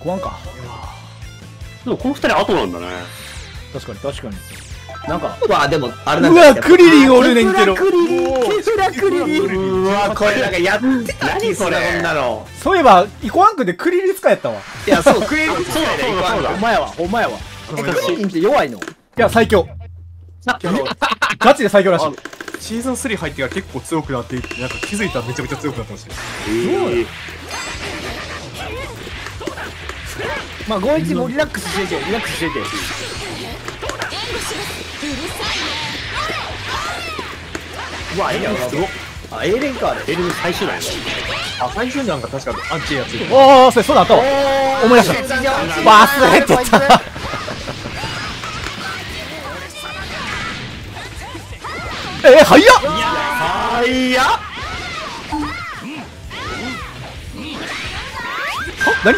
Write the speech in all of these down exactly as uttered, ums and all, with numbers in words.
こわんか。 でもこの二人後なんだね。 確かに確かに。なんかまあでもあれなんうだわクリリンおるねんけど。 ケフラクリリン。うわこれなんかやってた気するこんなの。 そういえばイコワンクでクリリン使いやったわ。 いやそうクリリンそうだそうだそうだ。 お前はお前は。 えクリリンって弱いの？ いや最強。ガチで最強らしい。 シーズンスリー入ってから結構強くなっていって、なんか気づいたらめちゃめちゃ強くなってましたよ。 ええ。 まあごいちもリラックスしててリラックスしてて。 うわエレンすごっ。あエレンかあれ。 エルム最終なんや。 あ、最初になんか確かアンチやついてた。 おおそれそうだったわ。思い出した。忘れてた。えー、早っ。 はいや。 何？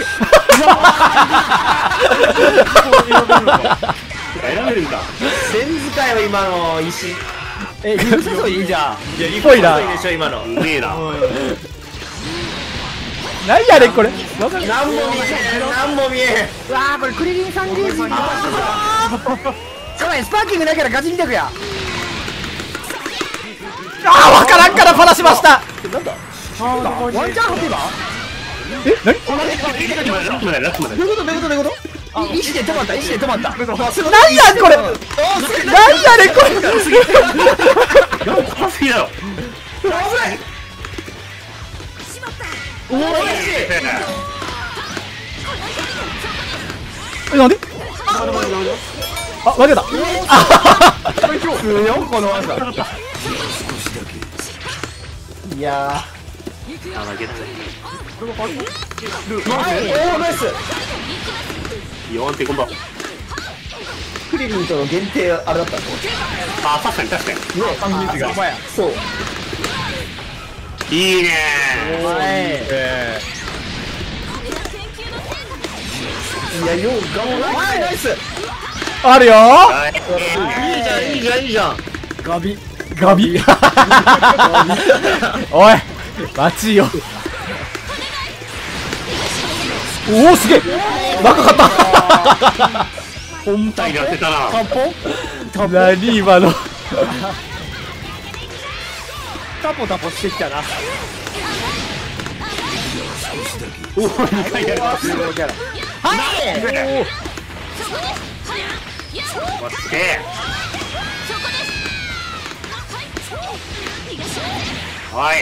選べるんだ。 線使いは今の石。 え、リフトいいじゃん。 いやリぽいな。 いでしょ今の。 うめえな。 何やねんこれ。 なんも見えへんなんも見えへん。 うわーこれクリリンさんゲージ。やばいスパーキングないからガチ見てくや。あーわからんからパラしました。 なんだ。 ワンチャンハピバー？え、何？ ラックまでラックまで。 どういうことどういうことどういうこと？石で止まった石で止まった。 何やこれ。何やねんこれ。 怖すぎだろ。 危ない。おおいしい。 え、なんで？あ、負けた。 強いこの技。いやあ、負けた。 ー。おおナイス。 よんてこんばん。 クリリンとの限定あれだったの？ あ、確かに確かに。 ね感じが。そう。 いいねいやよう頑張れ。ナイス。 あるよー。 いいじゃんいいじゃんいいじゃん。 ガビガビおい待ちよ。おおすげえ若かった本体に当てたな。 何今のタポタポしてきたな。 おお、にかいやる。 はいおすげえ。はい。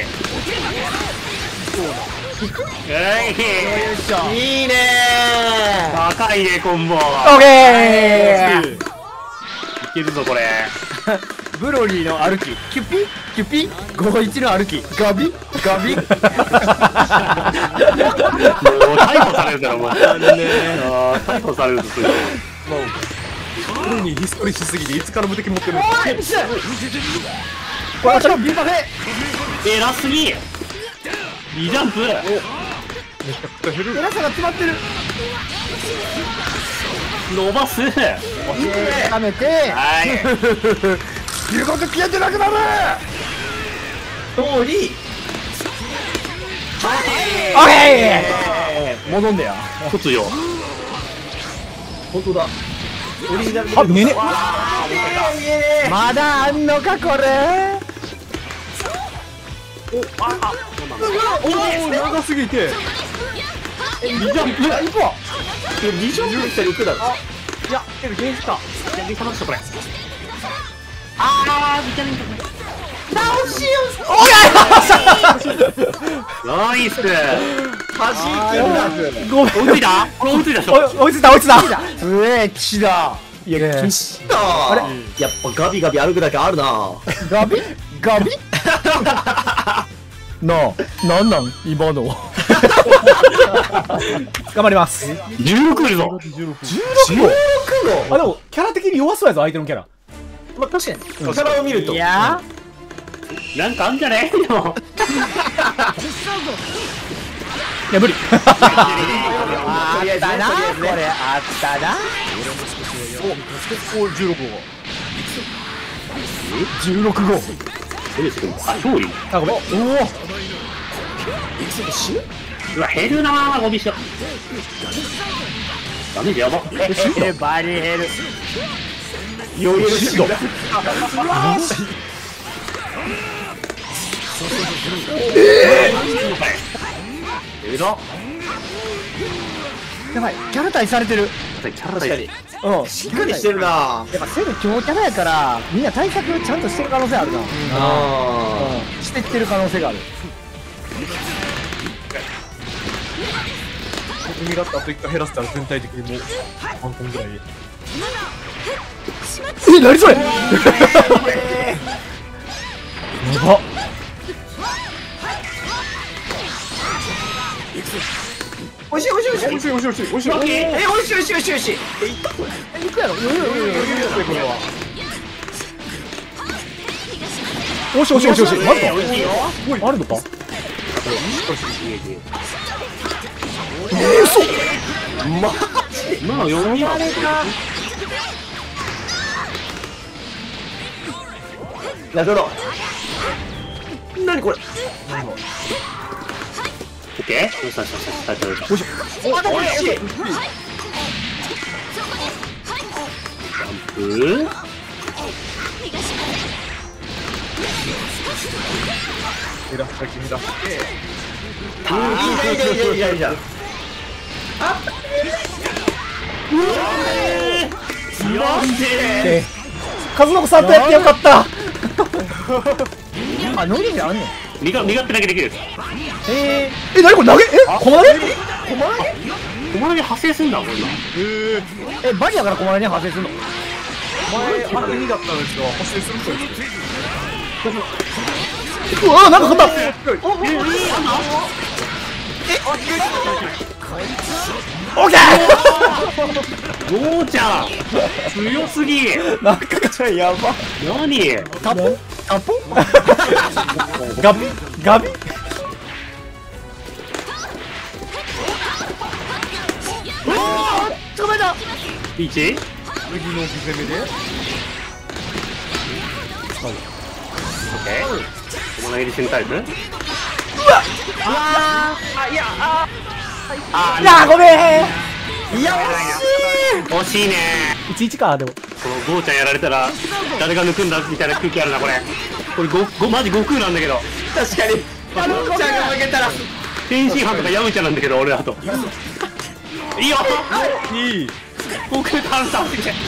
いいねー。 高いねコンボ。 オッケー。 いけるぞこれ。 ブロリーの歩きキュピキュピごいちの歩きガビガビもう逮捕されるだろもう。ああ逮捕されるぞ。 もうこれにヒストリーしすぎていつから無敵持ってるの？ これはビンパフェ偉すぎ。リジャンプ。 めちゃくちゃ減る。 偉さが詰まってる。 伸ばす。 はめてはい。 言うこと消えてなくなる。 通り。 オッケー。戻んでや。 突如。 本当だ。オリジナル。 あ、ねね。 ーまだあんのかこれ。 おお長すぎて。 リジャンプ。一歩。リジャンプしたら行くだろ。 いや、けどゲージか。 いや、リカマしたこれ。 あー、見た目直しよ。 ナイス。 弾きだ。 ごめん。 追いついた？これ追いついたでしょ。 追いついた追いついた。すげえ騎士だ。いや騎士。 あれやっぱガビガビ歩くだけあるな。 ガビガビ。なあ、なんなん今の。頑張ります。 じゅうろくいるぞ。 じゅうろくご。あ、でもキャラ的に弱そうやぞ相手のキャラ。 まあ確かに。キャラを見ると。 いやなんかあんじゃねえよ。 いや無理。 あったなこれあったな。お、じゅうろくご。じゅうろくご。 あ、勝利。 あ、ごめん。おお。 うわ、減るなー、ゴミしょ。ダメージやば。 え、バリ減る。 余裕シュート。 えら。 やばい、キャラ対されてる。 キャラ確かに。 うん。 しっかりしてるな。 やっぱセル強キャラやからみんな対策ちゃんとしてる可能性あるな。 あうん。してってる可能性がある。 組だったあといっかい減らせたら全体的にもう半分ぐらい。 え、なにそれ。やば。 おいしいおいしいおいしい。 おいしいおいしいおいしいおいしい。 え、おいしいおいしいおいしいおいしい。え、いったこれ。 え、行くやろ。余裕余裕余裕余裕これは。 おしおしおしおし。マジか。 美味しいよ。 あるのか。 今のよんにはなるほど。なにこれ。 オッケー。よしよしよしよし。大丈夫。 おいしい。 ジャンプ。 減らした君だ。 いいじゃんいいじゃんいいじゃんいいじゃん。 え、カズノコさんとやってよかった。 あ、ノリであんねん。 身が身勝手だけできる。 ええ、なにこれ投げ、え、小投げ。 お前に派生すんだこんなん。 ー、え、バリやから小丸に派生するの。 前あれにだったんですよ。発生する人ですよ。 うわ、なんか勝った。オッケー。 ゴーちゃん強すぎ。 なんかちょいやば。 何？ タポタポガビガビ。 捕まえた。 ピーチ？ 次の攻めで。 オッケー。お前の入り戦タイプ？ あー、あ、いや、ああいや、ごめん。 ー、いや、 惜しいね。 いちいちか、でも。 このゴーちゃんやられたら誰が抜くんだみたいな空気あるなこれ。これゴゴマジ悟空なんだけど。 確かに。あのちゃんが負けたら。 天津飯とかヤムチャなんだけど俺だと。いいよ。 いい。 悟空倒した。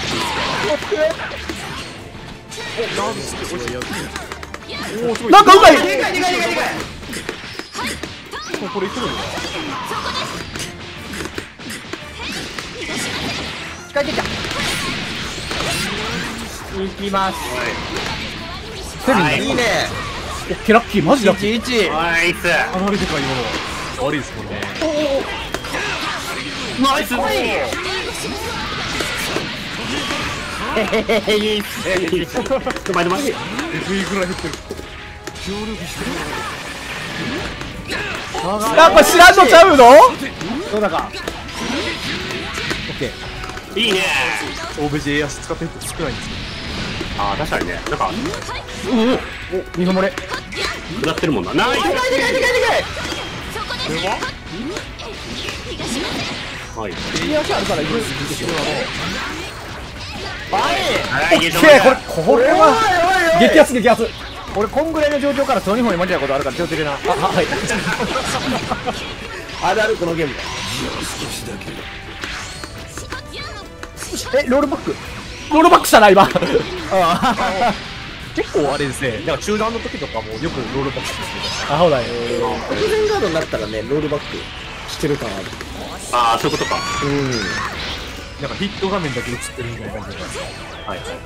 なんかうまい。 でかいでかいでかいでかい。 これいくの？ 近いてきた。行きます。 はい。 いいね。 オッケー、ラッキー、マジラッキー。 いちいち。 ナイス。 あのあれでかい今の。悪いですもんね。 ナイス。 へへへ、いいっすね。 止まりましょう。 えぐいぐらい減ってる。 やっぱ知らんのちゃうの。 どうだか。 いいね。 オブジェ足使ってる人少ないんですよ。 ああ確かにね。なんかお、見守れ。 下ってるもんな。ナイス。 でかいでかいでかいでかい。 はい。 右足あるからいける。 はい。 オッケー、これ、これは。激アツ、激アツ。 俺こんぐらいの状況からソニホに負けたことあるから気をつけてな。あ、はい。 あるあるこのゲーム。 え、ロールバック。 ロールバックしたな、今。 あ結構あれですね。なんか中断の時とかもよくロールバックしてますね。 あ、ほら。 突然ガードになったらね、ロールバックしてる感ある。 ああそういうことか。 うん。 なんかヒット画面だけ映ってるみたいな感じで。 はいはいはい。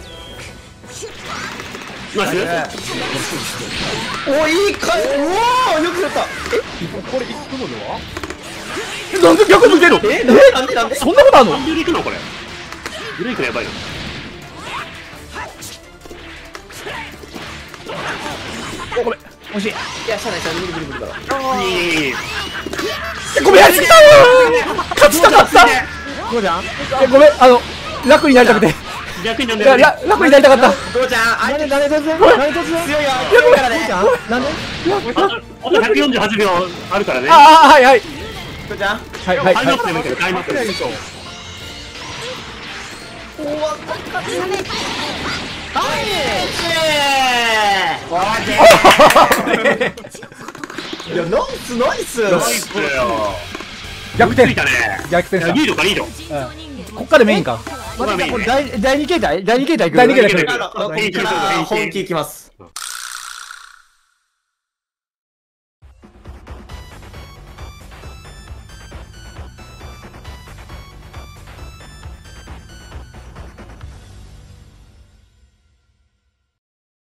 ナイス。 お、いいかい。うわー、よくやった。 これ行くのでは？ なんで逆抜けるの。 え、なんでなんで。 そんなことあんの。 何で行くのこれ。ブレイクのやばいな。 お、ごめん。惜しい。 いや、しゃあないしゃあない、無理無理無理だろ。 いいいいいい。 ごめん、やりすぎたわー。勝ちたかった。 どうじゃん。 え、ごめん、あの、楽になりたくて。 逆に呼んいや、 でるね。 ら楽になりたかった。 父ちゃん、あいつなんで突然なんで突然強いよ、強いからね。 なんであとひゃくよんじゅうはちびょうあるからね。 ああ、はいはい。 父ちゃん。 はいはいはいタイムアップ。でもいいけど、タイムアップで。 いや、ナイスナイス。 ナイスだよ。 逆転追いついたね。 逆転した。 リードかリード。 こっからメインか。 待ってこれ第第二形態第二形態第二形態来るこっから本気いきます。